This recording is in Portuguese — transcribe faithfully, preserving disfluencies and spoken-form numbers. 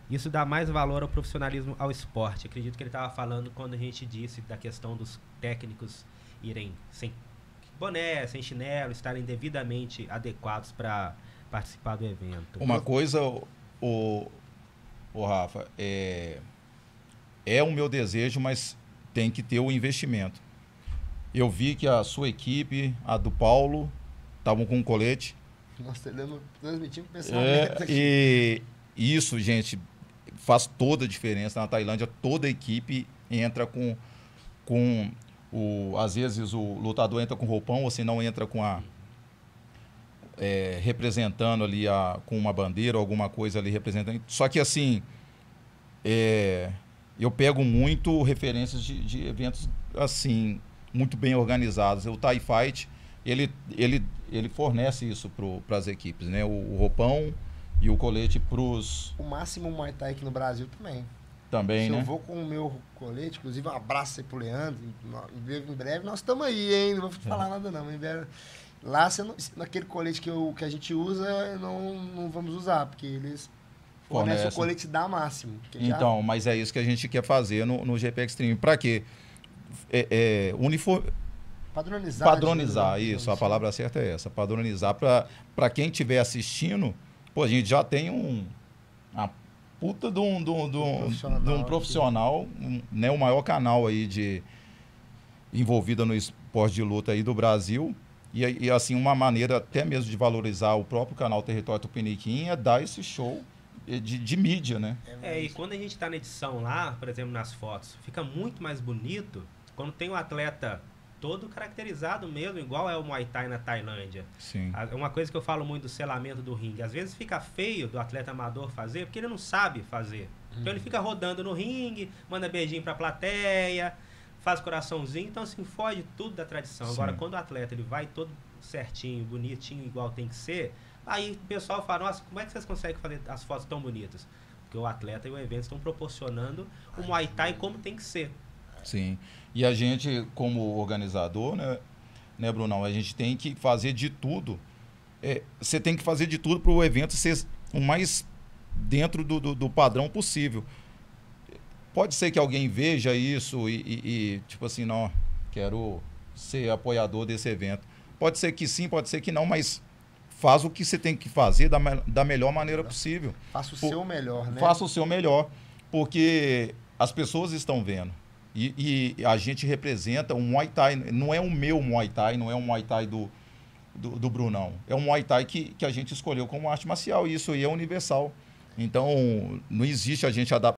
Isso dá mais valor ao profissionalismo, ao esporte. Acredito que ele estava falando quando a gente disse da questão dos técnicos irem sem boné, sem chinelo, estarem devidamente adequados para participar do evento. Uma coisa, o, o Rafa, é, é o meu desejo, mas tem que ter o investimento. Eu vi que a sua equipe, a do Paulo, estavam com um colete. Nós transmitimos pessoalmente É, aqui. e isso, gente, faz toda a diferença. Na Tailândia, toda a equipe entra com, com o, às vezes o lutador entra com roupão, ou se não entra com a é, representando ali a, com uma bandeira ou alguma coisa ali representando. Só que assim, é, eu pego muito referências de, de eventos assim, muito bem organizados. O Thai Fight, ele, ele, ele fornece isso para as equipes, né? O, o roupão e o colete para os... O máximo Muay Thai aqui no Brasil também. Também, Se né? eu vou com o meu colete, inclusive um abraço aí pro Leandro, em breve nós estamos aí, hein? Não vou te falar é. nada não, em breve, lá, você não, naquele colete que, eu, que a gente usa, não, não vamos usar, porque eles fornecem o colete da Máximo. Então, já... mas é isso que a gente quer fazer no, no G P Extreme. Para quê? É, é, uniform... Padronizar. Padronizar, isso, a palavra certa é essa. Padronizar para quem estiver assistindo, pô, a gente já tem um... Uma puta de um, de um, de um, profissional, de um profissional um, né, o maior canal aí de envolvido no esporte de luta aí do Brasil. E, e assim, uma maneira até mesmo de valorizar o próprio canal Território Tupiniquim é dar esse show de, de mídia, né? É, e quando a gente está na edição lá, por exemplo, nas fotos, fica muito mais bonito quando tem o atleta todo caracterizado mesmo, igual é o Muay Thai na Tailândia. Sim. Uma coisa que eu falo muito do selamento do ringue, às vezes fica feio do atleta amador fazer, porque ele não sabe fazer. Uhum. Então ele fica rodando no ringue, manda beijinho pra plateia, faz coraçãozinho, então assim, foge tudo da tradição. Sim. Agora, quando o atleta ele vai todo certinho, bonitinho, igual tem que ser, aí o pessoal fala, nossa, como é que vocês conseguem fazer as fotos tão bonitas? Porque o atleta e o evento estão proporcionando o Muay Thai como tem que ser. Sim. E a gente, como organizador, né, né, Brunão, a gente tem que fazer de tudo. É, você tem que fazer de tudo para o evento ser o mais dentro do, do, do padrão possível. Pode ser que alguém veja isso e, e, e, tipo assim, não, quero ser apoiador desse evento. Pode ser que sim, pode ser que não, mas faz o que você tem que fazer da, da melhor maneira possível. Faça o Por, seu melhor, né? Faça o seu melhor, porque as pessoas estão vendo. E, e a gente representa um Muay Thai, não é o meu Muay Thai, não é um Muay Thai do, do, do Brunão. É um Muay Thai que, que a gente escolheu como arte marcial, e isso aí é universal. Então, não existe a gente adaptar